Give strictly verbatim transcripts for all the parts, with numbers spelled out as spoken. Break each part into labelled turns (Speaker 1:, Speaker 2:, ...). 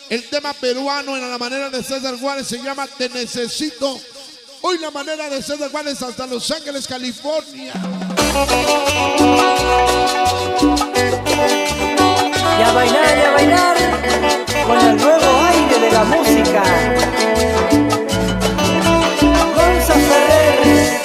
Speaker 1: El tema peruano en la manera de César Juárez se llama Te Necesito. Hoy la manera de César Juárez hasta Los Ángeles, California.
Speaker 2: Y a bailar, y a bailar con el nuevo aire de la música. Gonza Ferrer.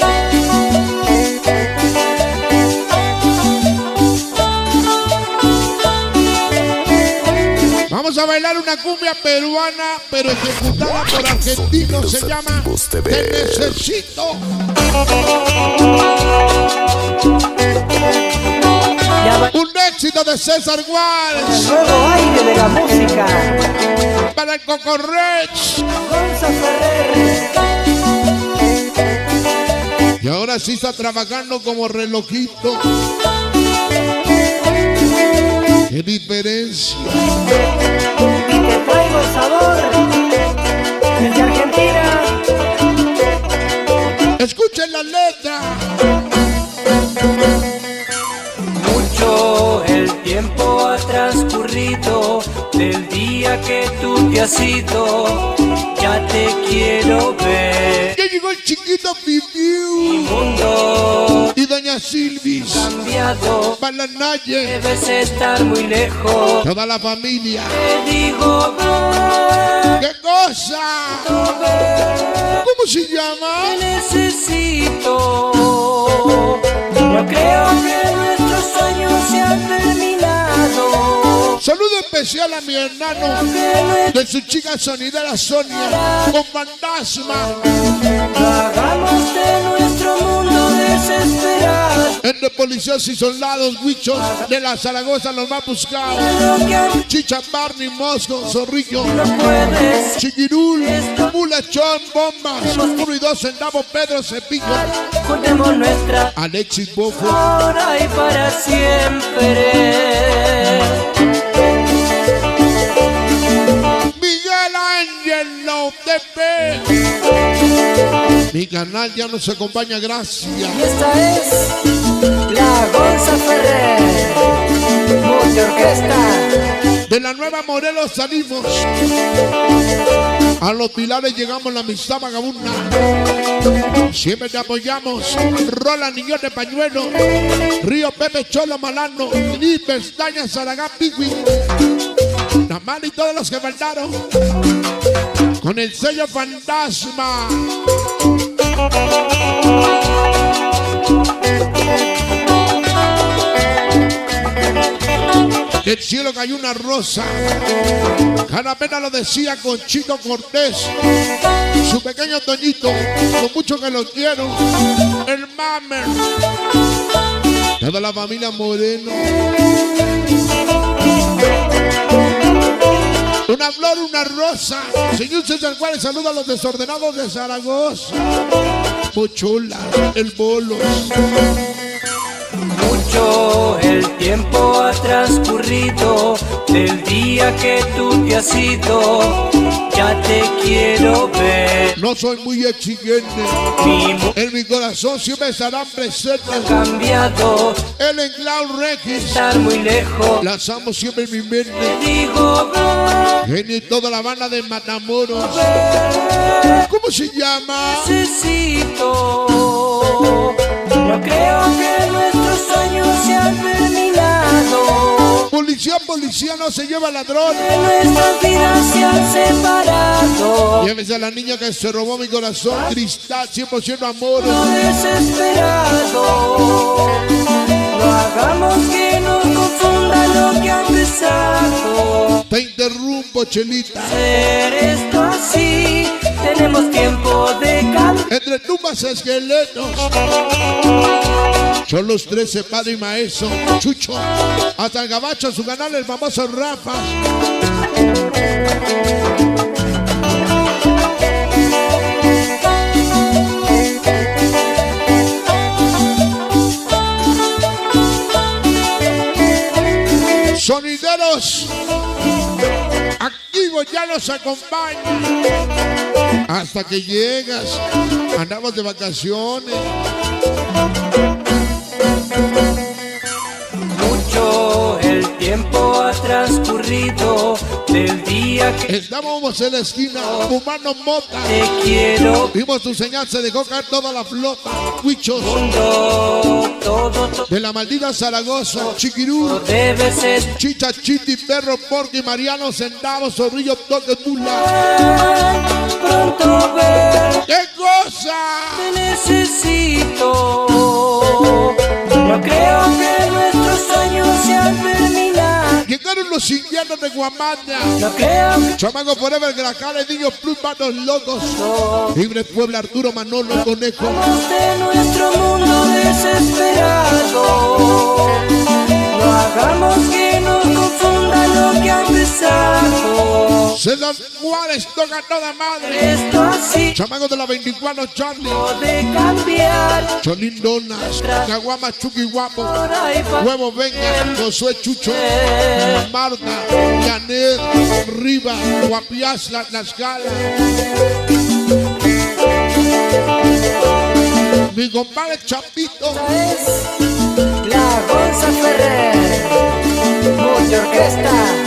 Speaker 1: Vamos a bailar una cumbia peruana, pero ejecutada por argentinos. Se llama Te Necesito. Un éxito de César Juárez.
Speaker 2: El nuevo aire de la música.
Speaker 1: Para el Cocorrech.
Speaker 2: Gonza Ferrer.
Speaker 1: Y ahora sí está trabajando como relojito. ¡Qué diferencia!
Speaker 2: Y te traigo el sabor desde Argentina.
Speaker 1: Escuchen la letra.
Speaker 2: Mucho el tiempo ha transcurrido del día que tú te has ido. Ya te quiero ver.
Speaker 1: Ya llegó el chiquito Pipiu.
Speaker 2: Mi mundo
Speaker 1: Y doña Silvis.
Speaker 2: cambiado.
Speaker 1: Balanaye.
Speaker 2: Debes estar muy lejos.
Speaker 1: Toda la familia.
Speaker 2: Te digo, ven,
Speaker 1: ¿Qué cosa?
Speaker 2: ven,
Speaker 1: ¿Cómo se llama?
Speaker 2: te necesito. No creo que nuestros sueños se han terminado.
Speaker 1: Saludo especial a mi hermano de su chica sonidera Sonia con Fantasma.
Speaker 2: No hagamos de nuestro mundo desesperado.
Speaker 1: Entre policías y soldados, huichos de la Zaragoza los va a buscar.
Speaker 2: Lo que
Speaker 1: Chicha, Barney, Mosco, Zorrillo,
Speaker 2: no puedes.
Speaker 1: Chiquirul, Mulachón, Bombas, uno y dos centavos, Pedro Cepillo,
Speaker 2: Juntemos nuestra
Speaker 1: Alexis Bofo,
Speaker 2: ahora y para siempre.
Speaker 1: Miguel Ángel T P. Mi canal ya nos acompaña, gracias.
Speaker 2: Y esta es la Gonza Ferrer. Mucha orquesta.
Speaker 1: De la Nueva Morelos salimos. A los Pilares llegamos, la amistad vagabunda. Siempre te apoyamos. Rola Niños de Pañuelo. Río Pepe Cholo Malano. Ni Pestaña Zaragán Pigui. Namán y todos los que faltaron. Con el sello Fantasma. Del cielo cayó una rosa. Canapena lo decía Conchito Cortés. Su pequeño Toñito, con mucho que lo quiero. El Mamer. Toda la familia Moreno. Una flor, una rosa. Señor César Juárez, saluda a los desordenados de Zaragoza. Pochola, el Bolos.
Speaker 2: Mucho el tiempo ha transcurrido del día que tú te has ido. Ya te quiero ver.
Speaker 1: No soy muy exigente.
Speaker 2: Mi mundo
Speaker 1: En mi corazón siempre estarán presentes.
Speaker 2: ha cambiado.
Speaker 1: El Enclau Regis.
Speaker 2: Estar muy lejos.
Speaker 1: Las amo siempre en mi mente.
Speaker 2: Te digo, ven,
Speaker 1: Genio y toda la banda de Matamoros. ¿Cómo se llama?
Speaker 2: necesito. No creo que nuestros sueños se han terminado.
Speaker 1: Policía, policía, no se lleva ladrón.
Speaker 2: Que nuestras vidas se han separado.
Speaker 1: Llévese a la niña que se robó mi corazón. Cristal, cien por ciento amor.
Speaker 2: No desesperado. No hagamos que nos confunda lo que ha empezado.
Speaker 1: Te interrumpo, Chelita.
Speaker 2: Hacer esto así. Tenemos tiempo de cambiar.
Speaker 1: Entre tumbas esqueletos. Son los trece, padre y maestro. Chucho. Hasta el gabacho, su canal, el famoso Rafa. Sonideros activos ya nos acompañan. Hasta que llegas, andamos de vacaciones.
Speaker 2: Mucho el tiempo ha transcurrido del día que
Speaker 1: estábamos en la esquina fumando mota.
Speaker 2: te quiero.
Speaker 1: Vimos tu señal, se dejó caer toda la flota. Huichos
Speaker 2: Mundo, todo, todo
Speaker 1: de la maldita Zaragoza, Chiquirú,
Speaker 2: debe ser.
Speaker 1: Chicha, Chiti, Perro, Porco y Mariano sentados sobre Río Toque Tula.
Speaker 2: Pronto ver,
Speaker 1: ¡Qué cosa!
Speaker 2: te necesito. No creo que nuestros sueños sean terminar.
Speaker 1: Llegaron los inviernos de Guamanda.
Speaker 2: No creo que
Speaker 1: Chamaco Forever, Grajales, Niños Plus, Manos Locos. Libre Puebla, Arturo, Manolo, Conejo.
Speaker 2: de nuestro mundo desesperado. No hagamos que nos confunda lo que ha empezado.
Speaker 1: César Juárez toca toda madre.
Speaker 2: Esto así
Speaker 1: Chamaco de la veinticuatro, Charlie.
Speaker 2: puede cambiar.
Speaker 1: Cholín Donas, Caguama, Chucky Guapo.
Speaker 2: Por ahí pa-
Speaker 1: Huevo Venga, Josué Chucho, Marta, Janet, Riva, Guapiaz, La Tlaxcala. Mi compadre Chapito,
Speaker 2: es la Gonza Ferrer. Mucha orquesta.